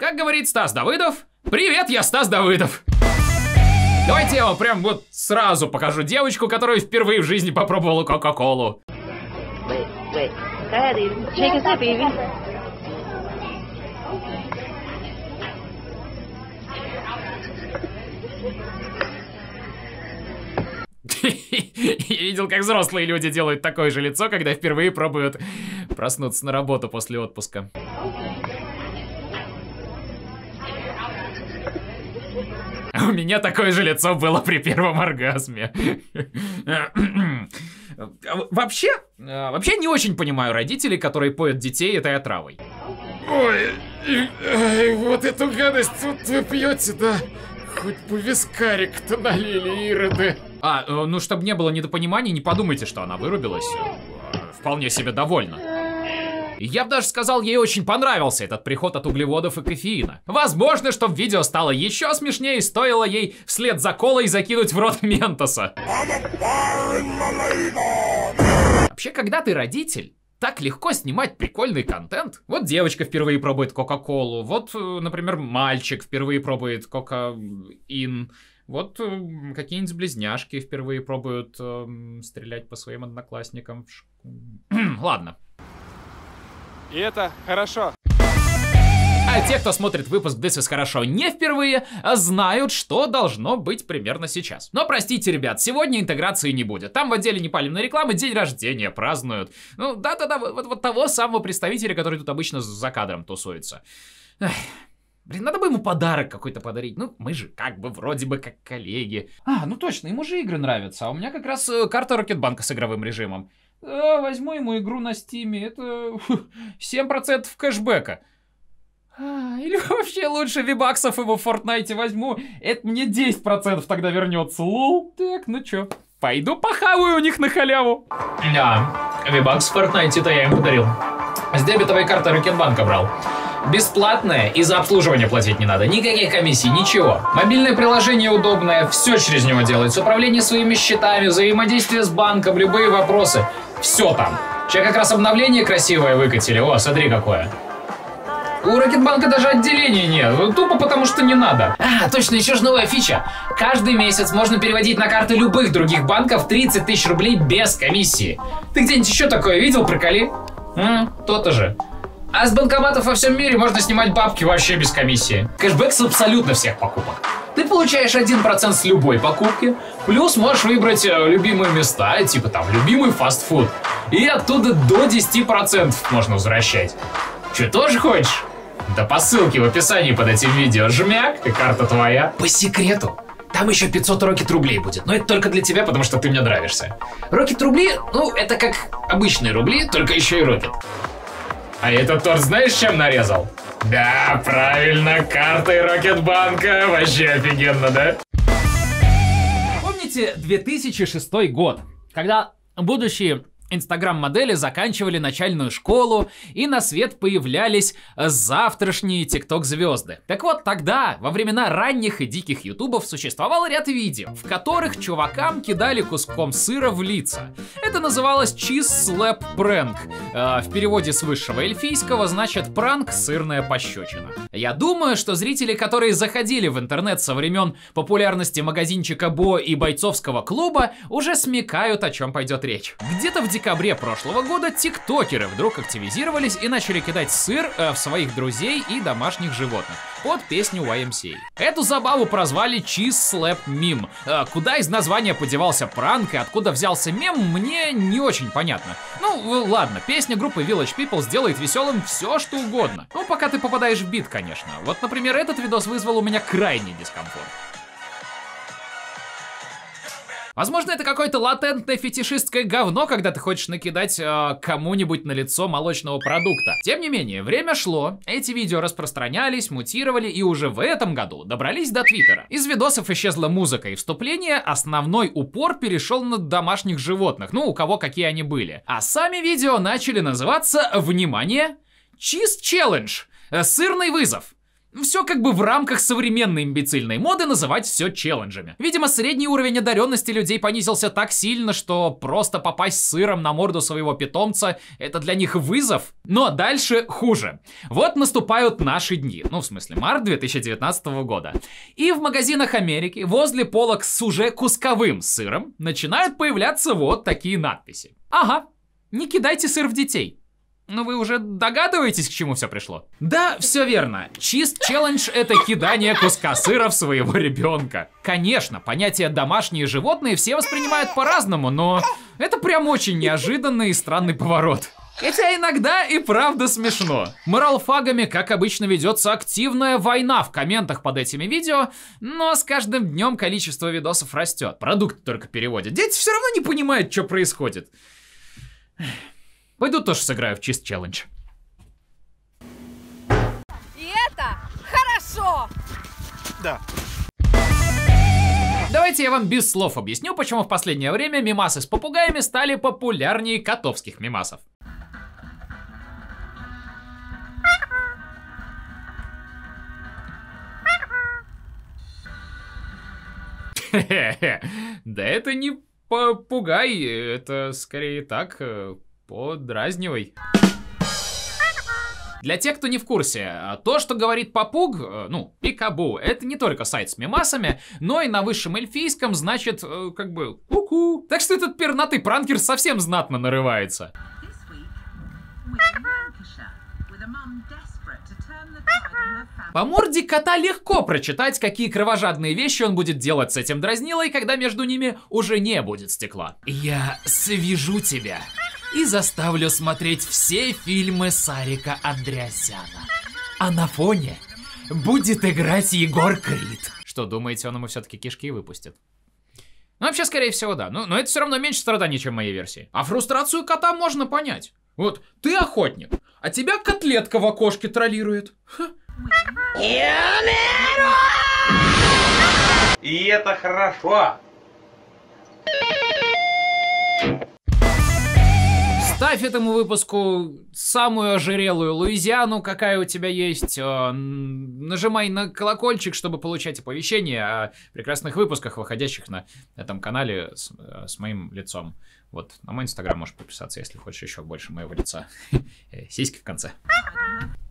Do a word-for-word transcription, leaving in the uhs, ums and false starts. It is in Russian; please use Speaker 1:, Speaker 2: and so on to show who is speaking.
Speaker 1: Как говорит Стас Давыдов, привет, я Стас Давыдов. Давайте я вам прям вот сразу покажу девочку, которая впервые в жизни попробовала Кока-Колу.
Speaker 2: Wait, wait. Go ahead, Evie. Take a sip, Evie.
Speaker 1: Я видел, как взрослые люди делают такое же лицо, когда впервые пробуют проснуться на работу после отпуска. У меня такое же лицо было при первом оргазме. Вообще, вообще не очень понимаю родителей, которые поят детей этой отравой.
Speaker 3: Ой, и, ай, вот эту гадость тут вы пьете, да? Хоть бы вискарик-то налили, ироды.
Speaker 1: А, ну, чтобы не было недопониманий, не подумайте, что она вырубилась. Вполне себе довольна. Я бы даже сказал, ей очень понравился этот приход от углеводов и кофеина. Возможно, чтобы видео стало еще смешнее, стоило ей вслед за колой закинуть в рот ментоса. Вообще, когда ты родитель, так легко снимать прикольный контент. Вот девочка впервые пробует Кока-Колу, вот, например, мальчик впервые пробует Кока-Ин. Вот какие-нибудь близняшки впервые пробуют э, стрелять по своим одноклассникам. Ладно.
Speaker 3: И это хорошо.
Speaker 1: А те, кто смотрит выпуск This is хорошо не впервые, знают, что должно быть примерно сейчас. Но простите, ребят, сегодня интеграции не будет. Там в отделе непалимной рекламы день рождения празднуют. Ну да-да-да, вот, вот того самого представителя, который тут обычно за кадром тусуется. Эх. Блин, надо бы ему подарок какой-то подарить. Ну, мы же как бы вроде бы как коллеги. А, ну точно, ему же игры нравятся. А у меня как раз э, карта Рокетбанка с игровым режимом. Э, возьму ему игру на стиме. Это семь процентов кэшбэка. А, или вообще лучше вибаксов ему в Фортнайте возьму. Это мне десять процентов тогда вернется. Лол. Так, ну чё, пойду похаваю у них на халяву. Да, вибакс в Фортнайте-то я им подарил. С дебетовой карты Рокетбанка брал. Бесплатное, и за обслуживание платить не надо. Никаких комиссий, ничего. Мобильное приложение удобное, все через него делается. Управление своими счетами, взаимодействие с банком, любые вопросы. Все там. Сейчас как раз обновление красивое выкатили. О, смотри какое. У Рокетбанка даже отделения нет. Тупо потому, что не надо. А, точно, еще же новая фича. Каждый месяц можно переводить на карты любых других банков тридцать тысяч рублей без комиссии. Ты где-нибудь еще такое видел, приколи? М, то-то же. А с банкоматов во всем мире можно снимать бабки вообще без комиссии. Кэшбэк с абсолютно всех покупок. Ты получаешь один процент с любой покупки, плюс можешь выбрать любимые места, типа там любимый фастфуд. И оттуда до десяти процентов можно возвращать. Че, тоже хочешь? Да по ссылке в описании под этим видео жмяк, и карта твоя. По секрету, там еще пятьсот рокет рублей будет, но это только для тебя, потому что ты мне нравишься. Рокет рубли, ну это как обычные рубли, только еще и рокет. А этот торт знаешь, чем нарезал? Да, правильно, картой Рокетбанка. Вообще офигенно, да? Помните две тысячи шестой год, когда будущие инстаграм-модели заканчивали начальную школу, и на свет появлялись завтрашние тикток-звезды. Так вот, тогда, во времена ранних и диких ютубов, существовал ряд видео, в которых чувакам кидали куском сыра в лица. Это называлось Cheese Slap Prank. Э, в переводе с высшего эльфийского значит пранк сырная пощечина. Я думаю, что зрители, которые заходили в интернет со времен популярности магазинчика Бо и бойцовского клуба, уже смекают, о чем пойдет речь. Где-то в В декабре прошлого года тиктокеры вдруг активизировались и начали кидать сыр э, в своих друзей и домашних животных под песню уай эм си эй. Эту забаву прозвали Cheese Slap Meme. Э, куда из названия подевался пранк и откуда взялся мем, мне не очень понятно. Ну, ладно, песня группы Village People сделает веселым все, что угодно. Ну, пока ты попадаешь в бит, конечно. Вот, например, этот видос вызвал у меня крайний дискомфорт. Возможно, это какое-то латентное фетишистское говно, когда ты хочешь накидать э, кому-нибудь на лицо молочного продукта. Тем не менее, время шло, эти видео распространялись, мутировали и уже в этом году добрались до Твиттера. Из видосов исчезла музыка и вступление, основной упор перешел на домашних животных, ну, у кого какие они были. А сами видео начали называться, внимание, Cheese Challenge, сырный вызов. Все как бы в рамках современной имбецильной моды называть все челленджами. Видимо, средний уровень одаренности людей понизился так сильно, что просто попасть сыром на морду своего питомца — это для них вызов. Но дальше хуже. Вот наступают наши дни, ну в смысле март две тысячи девятнадцатого года. И в магазинах Америки возле полок с уже кусковым сыром начинают появляться вот такие надписи. Ага, не кидайте сыр в детей. Ну вы уже догадываетесь, к чему все пришло? Да, все верно. Чист челлендж — это кидание куска сыра в своего ребенка. Конечно, понятие «домашние животные» все воспринимают по-разному, но это прям очень неожиданный и странный поворот. Хотя иногда и правда смешно. Моралфагами, как обычно, ведется активная война в комментах под этими видео, но с каждым днем количество видосов растет. Продукты только переводят. Дети все равно не понимают, что происходит. Пойду тоже сыграю в чист челлендж.
Speaker 4: И это хорошо!
Speaker 5: Да.
Speaker 1: Давайте я вам без слов объясню, почему в последнее время мемасы с попугаями стали популярнее котовских мемасов. Да это не попугай, это скорее так... подразнивай. Для тех, кто не в курсе, то, что говорит попуг, ну, пикабу, это не только сайт с мемасами, но и на высшем эльфийском значит, как бы, ку-ку. Так что этот пернатый пранкер совсем знатно нарывается. По морде кота легко прочитать, какие кровожадные вещи он будет делать с этим дразнилой, когда между ними уже не будет стекла. Я свяжу тебя и заставлю смотреть все фильмы Сарика Андреасяна. А на фоне будет играть Егор Крид. Что, думаете, он ему все-таки кишки выпустит? Ну, вообще, скорее всего, да. Но, но это все равно меньше страданий, чем в моей версии. А фрустрацию кота можно понять. Вот, ты охотник, а тебя котлетка в окошке троллирует. Ха.
Speaker 5: И это хорошо.
Speaker 1: Ставь этому выпуску самую ожирелую Луизиану, какая у тебя есть. Нажимай на колокольчик, чтобы получать оповещения о прекрасных выпусках, выходящих на этом канале с, с моим лицом. Вот, на мой инстаграм можешь подписаться, если хочешь еще больше моего лица. Сиськи в конце.